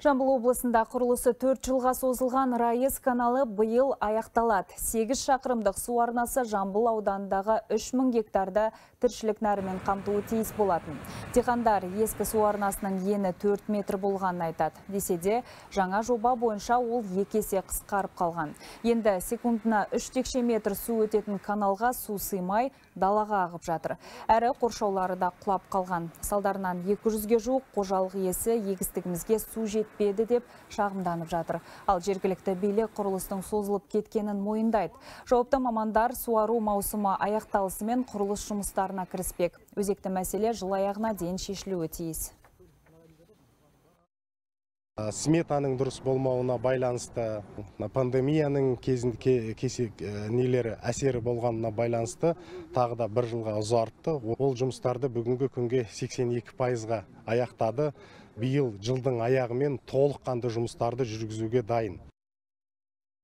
Жамбыл облысында құрылысы 4 жылға созылған Райыс каналы биыл аяқталады. 8 шақырымдық су арнасы Жамбыл ауданындағы 3000 гектарда тіршілік нәрімен қамтуы тиіс болатын. Диқандар ескі су арнасының ені 4 метр болғанын айтады. Десе де, жаңа жоба бойынша ол 2 есе қысқарып қалған. Енді секундына 3 текше метр су өтетін каналға су сыймай далаға ағып жатыр. Әрі қоршаулары да құлап қалған. Салдарынан 200-ге жуық қожалық иесі егістігімізге су жетпеді деп шағымданып жатыр. Ал жергілікті билік құрылыстың созылып кеткенін мойындайды. Жауапты мамандар суару маусымы аяқталысымен құрылыс жұмыстарына кіріспек. Өзекті мәселе жыл аяғына дейін шешілуі тиіс. Сметаның дұрыс болмауына байланысты, пандемияның нелері әсері болғанына байланысты тағы да 1 жылға ұзартты. Ол жұмыстарды бүгінгі күнге 82%-ға аяқтады. Биыл жылдың аяғымен толыққанды жұмыстарды жүргізуге дайын.